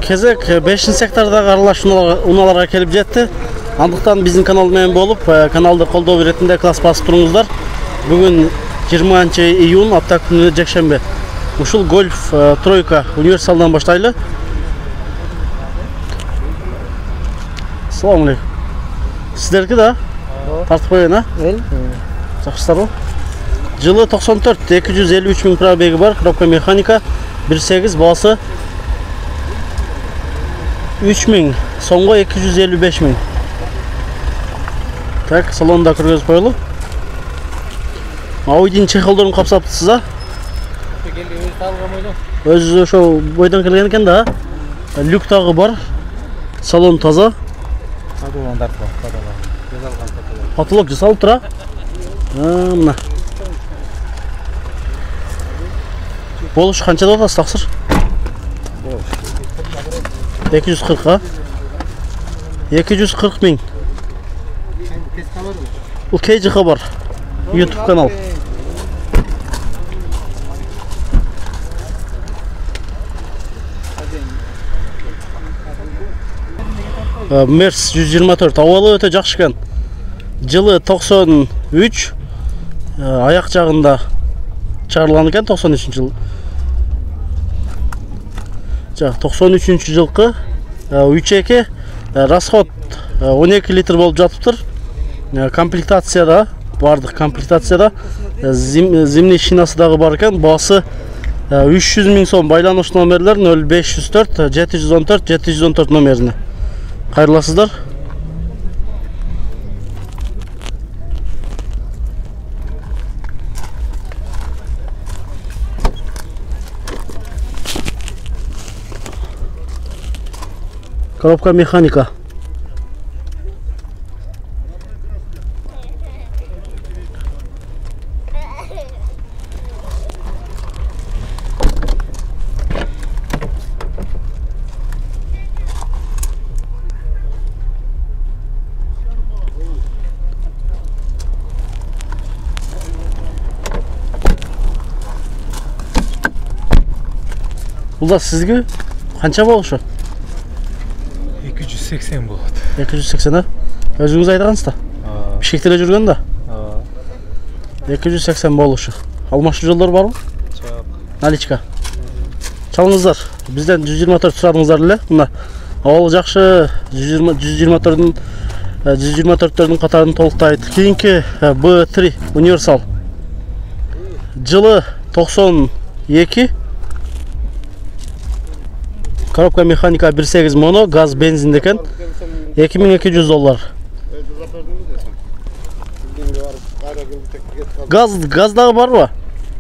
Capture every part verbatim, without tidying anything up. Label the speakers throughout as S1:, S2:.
S1: кезек бешинчи сектордагы аралаш унааларга келип жетти. Андыктан биздин канал менен болуп, каналды колдоо беретинде класс басып туруңуздар. Бүгүн жыйырманчы июнь апта күнү жекшембе. Ушул гольф тройка универсалдан баштайлы. Салам алейкум. Сиздерки да? Тартып коеюн, а?
S2: Эл.
S1: Жакшысыздарбы? Жылы токсон төрт, эки жүз элүү үч миң пробеги бар, коробка механика, бир сегиз, баасы үч миң, сомго эки жүз элүү беш миң. Так, салонда кіргізіп қойылы. Ауидин чехолдорун капсаптысыз, а? Өзі ошо бойдан келген екен да. Люк тағы бар. Салон таза. Потолок жасалып тұра. Мына. Болуш қанчада отасы тақсыр? эки жүз кырк, а? эки жүз кырк миң. Бұл кей жыға бар. YouTube канал. Мерс жүз жыйырма төрт. Авалы өте жакшы экен. Жылы токсон үч. Аяк жагында чыгарылган экен токсон үчүнчү жыл. Жак токсон үчүнчү жылкы үч эки расход он эки литр болуп жатыптыр. Комплектацияда бардык комплектацияда зимний шинасы дагы бар экен. Баасы үч жүз миң сом. Байланыш номерлер нөл беш жүз төрт жети жүз он төрт жети жүз он төрт номерине. Кайрыласыздар. Коробка механика. Бұл да сізге қанша болушы?
S2: эки жүз сексен болады.
S1: эки жүз сексен, а? Өзіңіз айдағансыз да? Бішкектеле жүрген да? эки жүз сексен болушы. Алмашы жолдар бар ғой? Наличка. Чалыңыздар. Бізден жүз жыйырма төрт сұрадыңыздар ле? Мына ауалы жақшы жүз жыйырма төрттердің қатарын толықтайды. Кейінгі бэ три универсал. Жылы токсон эки. Коробка механика бир сегиз моно, газ бензин декен. эки миң эки жүз доллар. Газ, газдағы бар ба?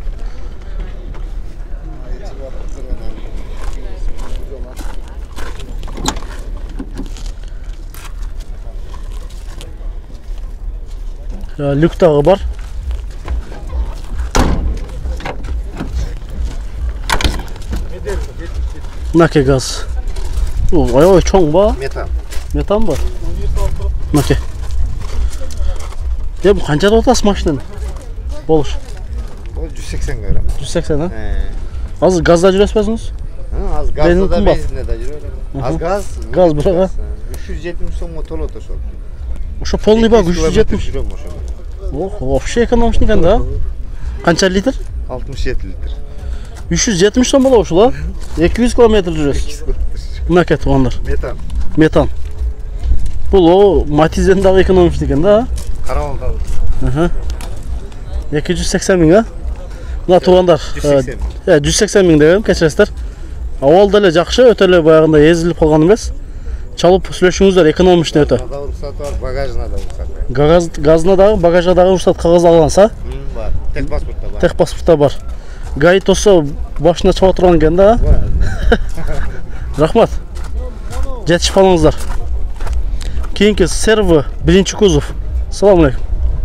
S1: Люктағы бар. Наке газ. Ой-ой, чоң ба?
S2: Метан.
S1: Метан ба? Наке. Дем, қанша да отасы машинаны? Болуш?
S2: жүз сексен көрем.
S1: жүз сексен, а? Аз газда жүресіз бәсіңіз?
S2: Аз газда да бензинде да жүрем. Аз газ?
S1: Газ бұраға?
S2: үч жүз жетимиш сомға толот ошол.
S1: Ошо полный ба? үч жүз жетимиш? Ох, вообще экономичный екен да? Қанша литр?
S2: алтымыш жети литр.
S1: үч жүз жетимиш сом боло ушул, а? эки жүз километр жүрөсүз. Мынаке тугандар.
S2: Метан.
S1: Метан. Бул о Матизден дагы экономичный экен да?
S2: Карабалда.
S1: Аха. эки жүз сексен миң, а? Мына тугандар. жүз сексен миң дегем, кечиресиздер. Авал деле жакшы, өтө эле баягындай эзилип калган эмес. Чалып сүйлөшүңүздөр, экономичный өтө.
S2: Рұқсат бар, багажына да рұқсат бар.
S1: Газ, газына дагы, багажга дагы рұқсат кагаз алгансыз, а?
S2: Бар. Тех паспортта бар.
S1: Тех паспортта бар. Гайд болсо башына чыга турган экен да? Рахмат. Жетишип алыңыздар. Кийинки серво биринчи кузов. Салам алейкум.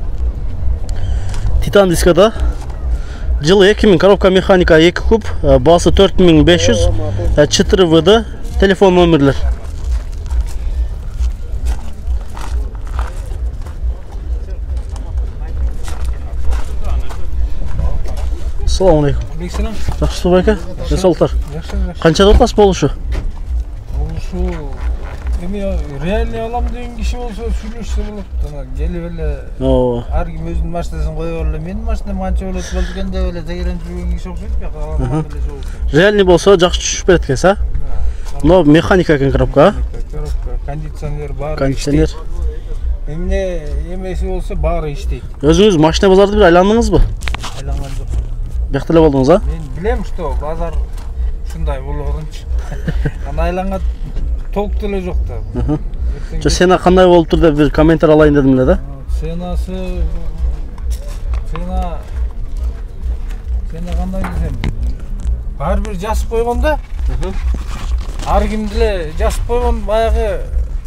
S1: Титан дискада. Жылы эки миң, коробка механика эки куб, баасы төрт миң беш жүз, четыре вэ дэ, телефон номерлер. Assalamu alaikum.
S2: Aleykümselam.
S1: Yaxşısınız bayka? Resultar. Qancha otasi bo'lishi?
S3: şu emin realni alam degan kişi olsa süйлөшсө болот. Ana gelip ele
S1: Ооба.
S3: har kim özünün maşinaсын koyup ele menin maşinam ança болот болду экен деп эле тегерен жүргөн киши окшойт бияка аламан эле жол.
S1: Реальный болсо жакшы түшүп берет экенсиз, а? Но механика экен коробка,
S3: Коробка, кондиционер бар.
S1: кондиционер.
S3: Эмне эмеси болсо баары иштейт.
S1: Өзүңүз машина базарды бир айландыңызбы?
S3: Айланган жок.
S1: Биякта эле болдуңуз, а?
S3: Мен билем, что базар ушундай болорунчу. Ана айланган толук деле жок да.
S1: Жо сена кандай болуп тур деп бир комментар алайын дедим эле да.
S3: Сенасы сена сена кандай десем, ар бир жазып койгондо ар ким деле жазып койгон баягы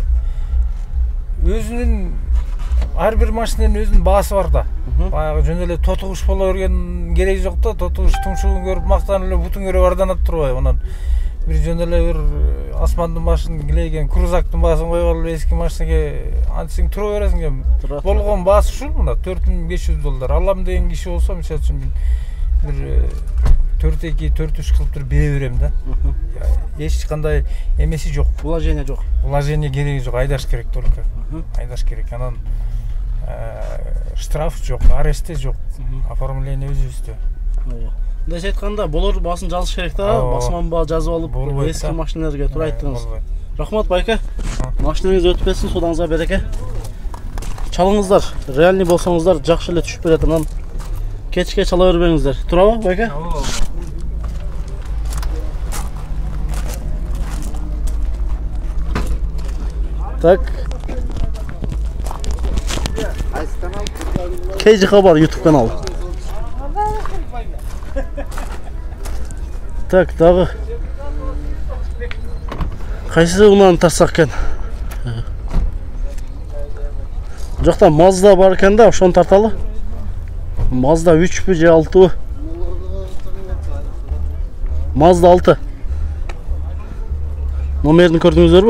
S3: өзүнүн ар бир машинанын өзүнүн баасы бар да. Баягы жөн эле тотугуш боло берген кереги жок да. Тотугуш тумшугун көрүп мактанып эле бутун көрүп арданат турбайбы. Анан бир жөн эле бир асмандын башын килейген крузактын баасын коюп алып эски машинеге антисиң тура бересиң эми. Болгон баасы ушул мына төрт миң беш жүз доллар. Алам деген киши болсо, мисалы үчүн бир төрт эки төрт үч кылып туруп бере берем да. Эч кандай эмеси жок.
S1: Вложение жок.
S3: Вложение кереги жок, айдаш керек только. Айдаш керек. Анан штраф жок, аресте жок. Оформление өзүбүздө.
S1: Мындайча айтканда, болор баасын жазыш керек да, басман баа жазып алып, эски машиналарга туура айттыңыз. Рахмат байка. Машинаңыз өтүп кетсин, содаңызга береке. Чалыңыздар, реальный болсоңуздар жакшы эле түшүп берет, анан кечке чала бербеңиздер. Туурабы байка? Так. кей жи Хабар YouTube каналы. Так, дагы кайсы унан тарсак экен? Жокта Mazda бар экен да, ошону тарталы. Mazda үчпү же алтыбы? Mazda алты. Номерин көрдүңүздөрбү?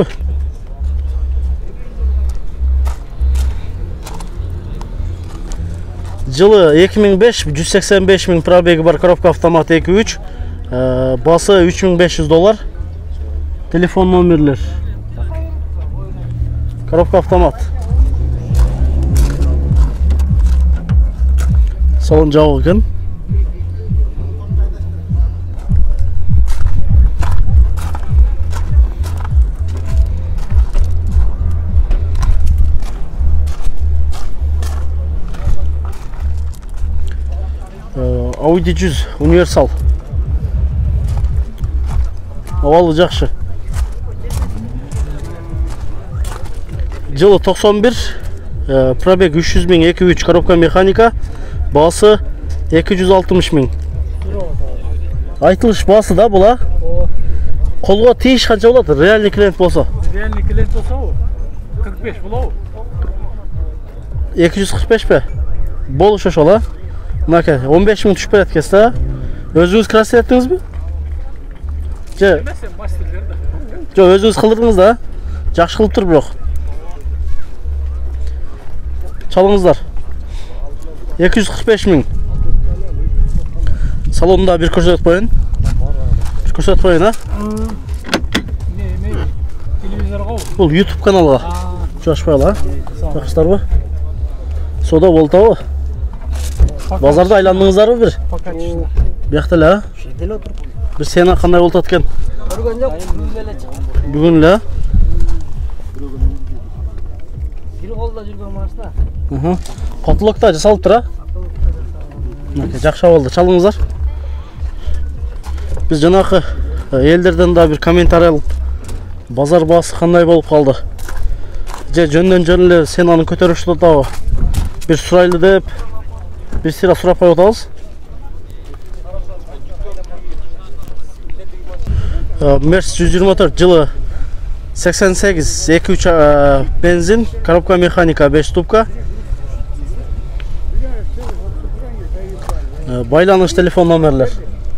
S1: Жылы эки миң беш, жүз сексен беш миң пробеги бар, коробка автомат эки үч, басы үч миң беш жүз доллар. Телефон номерлер. Коробка автомат. Салон жабык экен. Audi жүз универсал. Абалы жакшы. Жылы токсон бир, пробег үч жүз миң, эки үч, коробка механика, басы эки жүз алтымыш миң. Айтылыш басы да бул, а? Колго тийиш канча болот? Реальный клиент болсо?
S3: Реальный клиент болсо кырк беш болобу?
S1: эки жүз кырк беш бе? Болуш ошол, а? Мынакей, он беш миң түшүп берет экенсиз, а? Өзүңүз красить эттиңизби? Же? Жо, өзүңүз кылдырдыңыз да? Жакшы кылып тур бирок. Чалыңыздар. эки жүз кырк беш миң. Салонда бир көрсөтүп коюн. Бир көрсөтүп коюн, а? Телевизорго. Бул YouTube каналга. Жашпайлы, а? Жакшысыздарбы? Сода болтабы? Базарда айландыңыздарбы бир? Биякта эле, а? Шейде эле отуруп. Бир сена кандай болуп атат экен? Көргөн жок, бүгүн эле чыкты. Бүгүн эле? Бир колдо жүргөн машина. Мм. Котулокто жасалып тур, а? Мынакей, жакшы болду. Чалыңыздар. Биз жанакы элдерден да бир комментарий алып, базар баасы кандай болуп калды? Же жөндөн жөн эле сенаны көтөрүшүп атабы? Бир сурайлы деп bir sıra surap koyuyoruz. Mercedes yüz yirmi dört жылы seksen sekiz, iki üç benzin, коробка механика beş stupka. Байланыш telefon номерлер.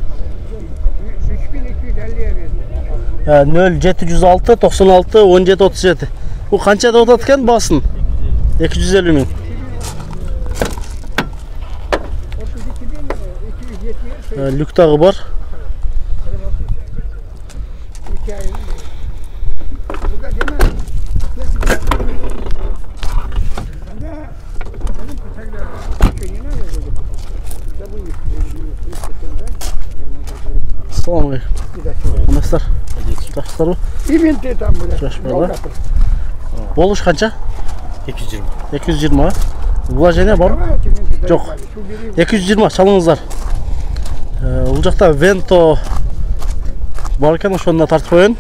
S1: nol жети жүз алты токсон алты он жети отуз жети. Bu kançada otat eкен басын? iki yüz elli ming. Lük tağı var. Assalamualaikum. Nasılsınız? Жақсылар ба?
S4: İmente tam böyle.
S1: Жашпайлар. Болуш қанша?
S3: эки жүз жыйырма.
S1: екі жүз жиырма. Вложение бар? Жоқ. екі жүз жиырма çalыңыздар. Бұл жақта Vento бар екен, ошоны тартып қояйын.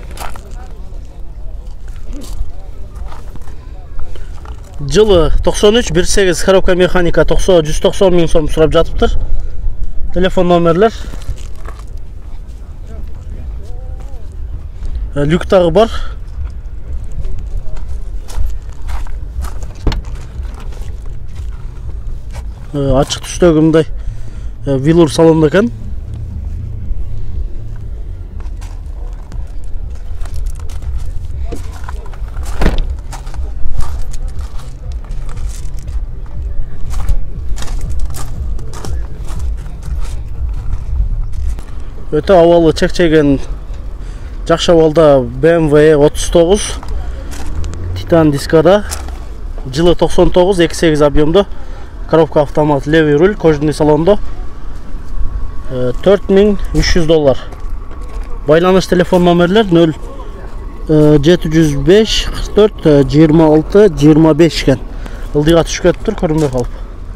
S1: Жылы токсон үч бир сегиз коробка механика жүз токсон миң сом сурап жатыптыр. Телефон номерлер. Люктагы бар. Ачык түстөгү мындай Velour салонда экен. Өтө абалы чекчеген жакшы абалда бэ эм вэ отуз тогуз Titan дискада, жылы токсон тогуз, эки сегиз объемдо, коробка автомат, левый руль, кожаный салондо, төрт миң үч жүз доллар. Байланыш телефон номерлер нөл жети жүз беш кырк төрт жыйырма алты жыйырма беш экен. Ылдыйга түшүп кетиптир, көрүнбөй калып.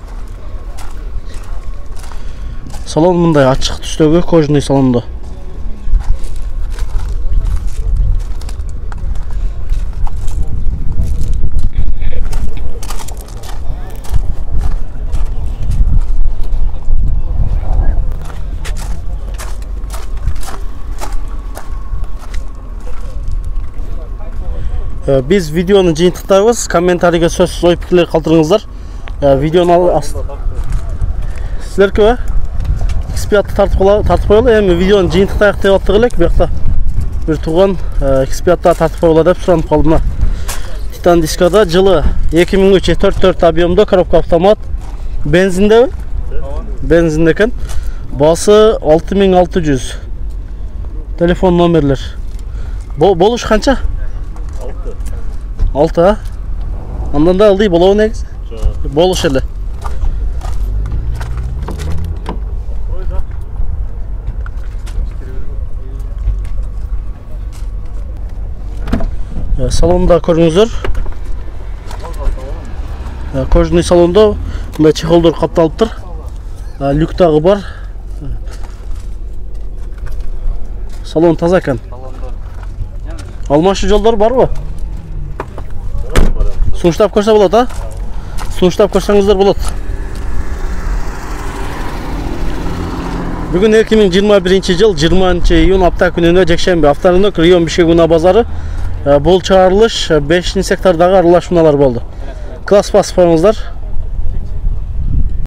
S1: Салон мындай ачык түстөгү кожаный салондо. Biz videonu жыйынтыктайбыз. Комментарийге сөзсүз ой пикирлер калтырыңыздар. Видеону аст. Силерки ба? Экспиатты тартып коелу. Эми видеону жыйынтыктайык деп аттык элек. Буякта бир туган экспиатта тартып коелу деп суранып калдым мына. Titan дискада, жылы эки миң үч төрт төрт объемдо, коробка автомат, бензиндеби? Бензинде экен. Басы алты миң алты жүз. Телефон номерлер. Болуш канча? алты, а? Андан да ылдый болобу негиз? Болуш эле. Салонда көрүңүздөр. Кожаный салондо мындай чехолдор капталыптыр. Люктагы бар. Салон таза экен. Алмашы жолдор барбы? Сунуштап көрсө болот, а? Сунуштап көрсөңүздөр болот. Бүгүн эки миң жыйырма биринчи жыл жыйырманчы июнь апта күнүнө жекшемби авторынок район Бишкек базары бул чыгарылыш бешинчи сектordагы аралашмалар болду. Класс басып коюңуздар.